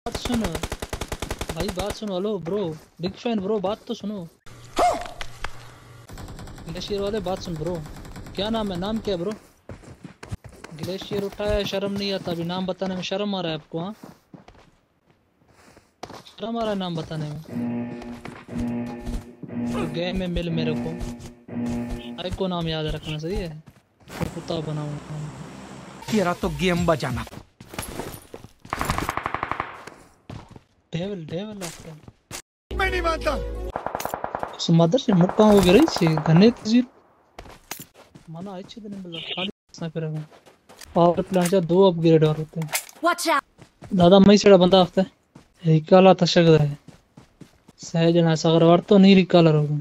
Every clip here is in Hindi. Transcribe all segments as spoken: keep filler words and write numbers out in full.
बात सुनो भाई, बात सुनो। Hello bro, big fan bro, बात तो सुनो। ग्लेशियर वाले बात सुन ब्रो। क्या नाम है? नाम क्या है ब्रो? ग्लेशियर उठाया, शर्म नहीं आता? अभी नाम बताने में शर्म आ रहा है आपको? हाँ, शर्म आ रहा है नाम बताने में? तो गेम में मिल मेरे को साइको को नाम याद रखना, सही है? तो कुत्ता बनाऊंगा तेरा तो गेम बजाना। डेविल डेविल आपका मैं नहीं मानता। मदर से मुक्का हो गई छे घने तजीर माना अच्छे दिन में खाली स्नाइपर है। पावर प्लांट से दो अपग्रेड और होते हैं। वॉच आउट दादा मई सेड़ा बंदा आते है रिकाला तशक है सहजना सगर वार तो नहीं रिकाला रोग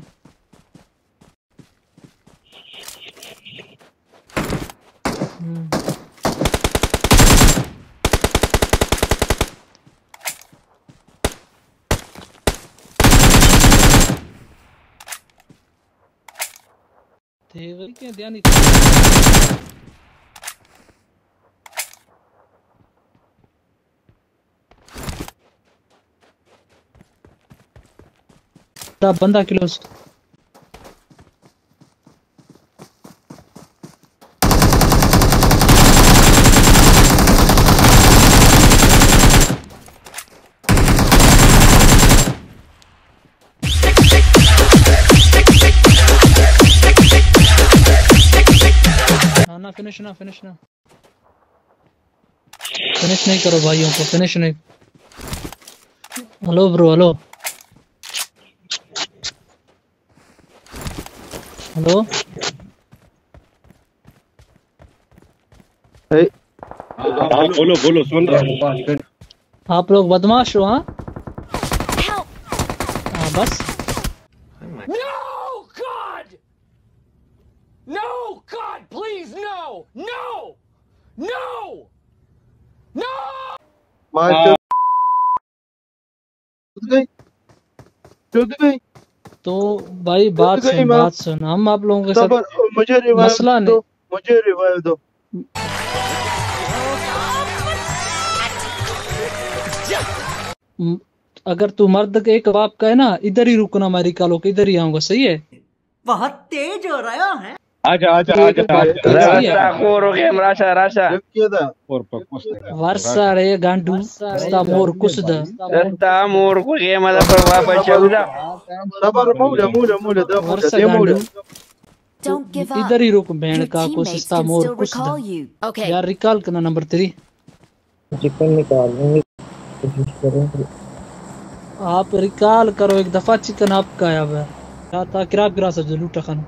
क्या ध्यान बंदा किलो ना फिनिश ना फिनिश ना फिनिश नहीं करो भाइयों को, फिनिश नहीं। हेलो ब्रो, हेलो हेलो हाँ बोलो बोलो, सुन रहा हूँ। आप लोग बदमाश हो? हाँ हाँ बस No God! No God, please no! No! No! No! हाँ, तो भाई बात सुन, बात सुन। हम आप लोगों के साथ मुझे रिवाइव मसला दो, नहीं। मुझे रिवाइव दो। अगर तू मर्द के एक बाप का है ना, इधर ही रुकना, मैं रिकालो के इधर ही आऊंगा, सही है? बहुत तेज हो रहा है। आजा आजा आजा आजा राशा खोरो गेम राशा राशा वर्षा रे गांडू sta मोर कुसदा रस्ता मोर को गेम अदा पर वापस चौदा सबर मूले मूले मूले दा मूले वर्षा दे मूले। गांडू इधर ही रुक बहन का कुसदा मोर कुसदा यार। रिकॉल करना नंबर थ्री। चिकन निकालने की कोशिश करेंगे। आप रिकॉल करो एक दफा, चिकन आपका है। अब क्या था किराब गिरा सब लूटा खाना।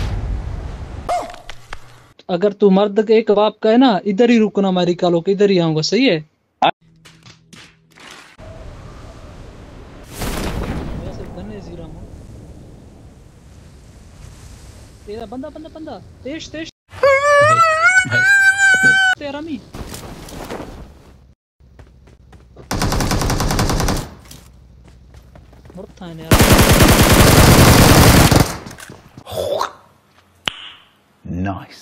अगर तू मर्द के एक बाप का है ना, इधर ही रुकना, मैं रिकॉल होके इधर ही आऊंगा, सही है? तेरा बंदा बंदा बंदा तेज तेज तेरा मी मरता है यार। Nice.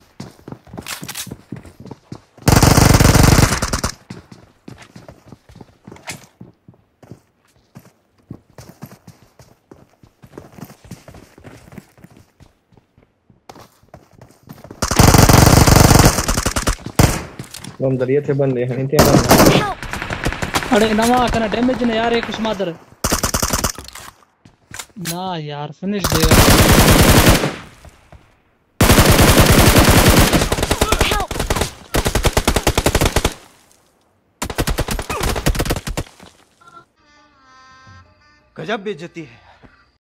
हम दरिया थे बंदे हैं थे। अरे नवा कना डैमेज ने यार, एक मादर ना यार, फिनिश देगा। गजब बेइज्जती है।